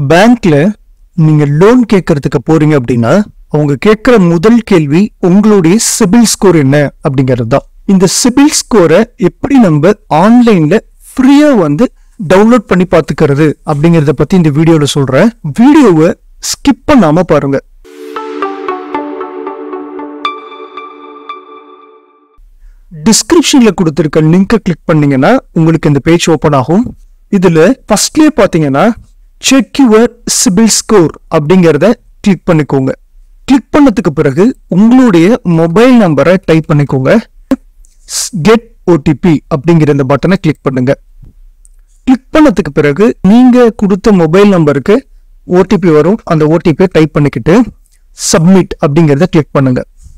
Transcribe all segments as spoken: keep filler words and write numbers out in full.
பேங்க்ல நீங்க லோன் கேட்கறதுக்கு போறீங்க அப்படின்னா அவங்க கேட்கிற முதல் கேள்வி உங்களுடைய சிபில் ஸ்கோர் என்ன அப்படிங்கிறது தான். இந்த சிபில் ஸ்கோரை எப்படி நம்ம ஆன்லைன்ல ஃப்ரீயா வந்து டவுன்லோட் பண்ணி பாத்துக்கிறது அப்படிங்கறத பத்தி இந்த வீடியோல சொல்றேன். வீடியோவை ஸ்கிப் பண்ணாம பாருங்க. டிஸ்கிரிப்ஷன்ல கொடுத்திருக்க லிங்கை கிளிக் பண்ணீங்கன்னா உங்களுக்கு இந்த பேஜ் ஓபன் ஆகும். இதுல ஃபர்ஸ்ட்லயே பாத்தீங்கன்னா செக் யுவர் சிபில் ஸ்கோர் அப்படிங்கறத கிளிக் பண்ணிக்கோங்க. கிளிக் பண்ணதுக்கு பிறகு உங்களுடைய மொபைல் நம்பரை டைப் பண்ணிக்கோங்க. கெட் ஓடிபி அப்படிங்கிற இந்த பட்டனை கிளிக் பண்ணுங்க. கிளிக் பண்ணதுக்கு பிறகு நீங்க கொடுத்த மொபைல் நம்பருக்கு ஓடிபி வரும். அந்த ஓடிபியை டைப் பண்ணிக்கிட்டு சப்மிட் அப்படிங்கறத கிளிக் பண்ணுங்க.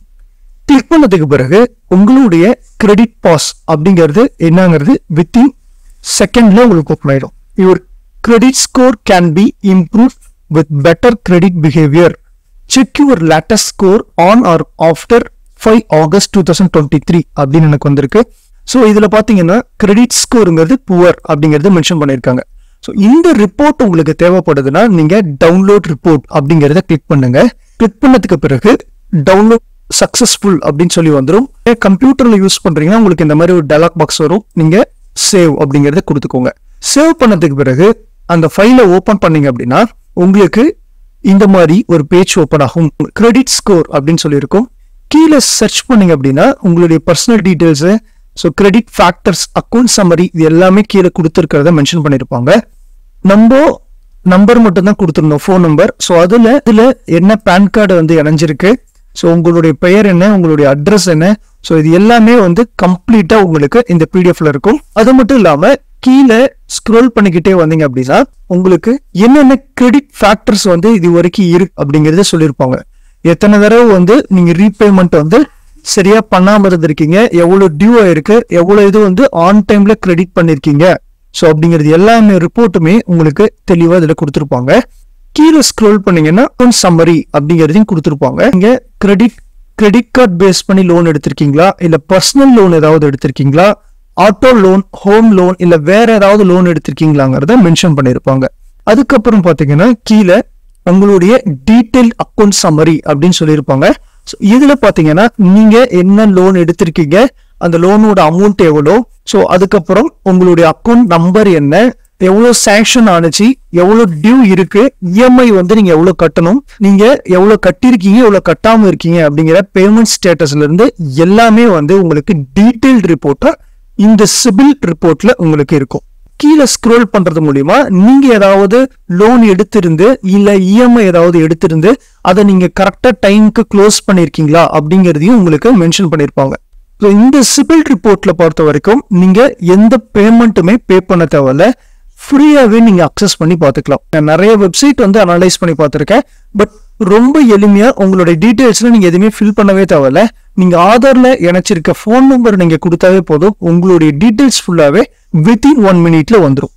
கிளிக் பண்ணதுக்கு பிறகு உங்களுடைய கிரெடிட் பாஸ் அப்படிங்கிறது என்னங்கிறது வித்தின் செகண்ட்ல உங்களுக்கு ஓப்பன் ஆயிடும். Your credit score can be improve with better credit behaviour. Check your latest score on or after five August two thousand twenty three அப்படின்னு எனக்கு வந்திருக்கு. ஸோ இதுல பாத்தீங்கன்னா கிரெடிட் ஸ்கோருங்கிறது புவர் அப்படிங்கிறது மென்ஷன் பண்ணியிருக்காங்க. ஸோ இந்த ரிப்போர்ட் உங்களுக்கு தேவைப்படுதுன்னா நீங்க டவுன்லோட் ரிப்போர்ட் அப்படிங்கிறத கிளிக் பண்ணுங்க. கிளிக் பண்ணதுக்கு பிறகு டவுன்லோட் சக்சஸ்ஃபுல் அப்படின்னு சொல்லி வந்துடும். கம்ப்யூட்டர்ல யூஸ் பண்றீங்கன்னா உங்களுக்கு இந்த மாதிரி ஒரு டயலாக் பாக்ஸ் வரும். நீங்க சேவ் அப்படிங்கறத கொடுத்துக்கோங்க. சேவ் பண்ணதுக்கு பிறகு அந்த ஃபைலை ஓபன் பண்ணீங்க அப்படின்னா உங்களுக்கு இந்த மாதிரி ஒரு பேஜ் ஓபன் ஆகும். கிரெடிட் ஸ்கோர் அப்படின்னு சொல்லி இருக்கும். கீழே சர்ச் பண்ணீங்க அப்படின்னா உங்களுடைய personal details, so credit factors, account summary இது எல்லாமே கீழே கொடுத்துருக்கிறத மென்ஷன் பண்ணியிருப்பாங்க. நம்ம நம்பர் மட்டும் தான் கொடுத்துருந்தோம், ஃபோன் நம்பர். ஸோ அதுல இதுல என்ன பேன் கார்டு வந்து இணைஞ்சிருக்கு, ஸோ உங்களுடைய பெயர் என்ன, உங்களுடைய அட்ரஸ் என்ன, ஸோ இது எல்லாமே வந்து கம்ப்ளீட்டா உங்களுக்கு இந்த பிடிஎஃப்ல இருக்கும். அது மட்டும் இல்லாம கீழே ஸ்க்ரோல் பண்ணிக்கிட்டே வந்தீங்க அப்படின்னா உங்களுக்கு என்னென்ன கிரெடிட் ஃபேக்டர்ஸ் வந்து இது வரைக்கும் இருக்கு அப்படிங்கறத சொல்லியிருப்பாங்க. எத்தனை தடவை வந்து நீங்க ரீபேமெண்ட் வந்து சரியா பண்ணாம இருந்திருக்கீங்க, எவ்வளவு டியூ ஆயிருக்கு, எவ்வளவு இது வந்து ஆன் டைம்ல கிரெடிட் பண்ணிருக்கீங்க, ஸோ அப்படிங்கிறது எல்லாமே ரிப்போர்ட்டுமே உங்களுக்கு தெளிவா இதுல கொடுத்துருப்பாங்க. கீழே ஸ்க்ரோல் பண்ணீங்கன்னா சம்மரி அப்படிங்கிறதையும் கொடுத்துருப்பாங்க. நீங்க கிரெடிட் கிரெடிட் கார்டு பேஸ் பண்ணி லோன் எடுத்திருக்கீங்களா, இல்ல பர்சனல் லோன் ஏதாவது எடுத்திருக்கீங்களா, ஆட்டோ லோன், ஹோம் லோன், இல்ல வேற ஏதாவது லோன் எடுத்திருக்கீங்களாங்கிறத மென்ஷன் பண்ணிருப்பாங்க. அதுக்கப்புறம் பாத்தீங்கன்னா கீழே உங்களுடைய டீடைல் அக்கௌண்ட் சம்மரி அப்படின்னு சொல்லியிருப்பாங்க. இதுல பாத்தீங்கன்னா நீங்க என்ன லோன் எடுத்திருக்கீங்க, அந்த லோனோட அமௌண்ட் எவ்வளோ, ஸோ அதுக்கப்புறம் உங்களுடைய அக்கௌண்ட் நம்பர் என்ன, எவ்வளவு சாங்ஷன் ஆனிச்சு, எவ்வளவு டியூ இருக்கு, இஎம்ஐ வந்து நீங்க எவ்வளவு கட்டணும், நீங்க எவ்வளவு கட்டிருக்கீங்க, எவ்வளவு கட்டாம இருக்கீங்க அப்படிங்கிற பேமெண்ட் ஸ்டேட்டஸ்ல இருந்து எல்லாமே வந்து உங்களுக்கு டீடைல் ரிப்போர்ட்டா இந்த சிபில் ரிப்போர்ட்ல உங்களுக்கு இருக்கும். கீழே ஸ்க்ரோல் பண்றது மூலியமா நீங்க ஏதாவது லோன் எடுத்திருந்து இல்ல இஎம்ஐ ஏதாவது எடுத்திருந்து அதை நீங்க கரெக்டா டைமுக்கு க்ளோஸ் பண்ணிருக்கீங்களா அப்படிங்கறதையும் உங்களுக்கு மென்ஷன் பண்ணிருப்பாங்க. இந்த சிபில் ரிப்போர்ட்ல பொறுத்த வரைக்கும் நீங்க எந்த பேமெண்ட்டுமே பே பண்ண தேவையில்ல, ஃப்ரீயாவே நீங்க அக்சஸ் பண்ணி பாத்துக்கலாம். நான் நிறைய வெப்சைட் வந்து அனலைஸ் பண்ணி பார்த்திருக்கேன். பட் ரொம்ப எளிமையா உங்களுடைய டீடைல்ஸ்ல நீங்க எதுவுமே ஃபில் பண்ணவே தேவையில்ல. நீங்க ஆதார்ல இணைச்சிருக்க போன் நம்பர் நீங்க கொடுத்தாவே போதும், உங்களுடைய டீடைல்ஸ் ஃபுல்லாவே வித்தின் ஒன் மினிட்ல வந்துடும்.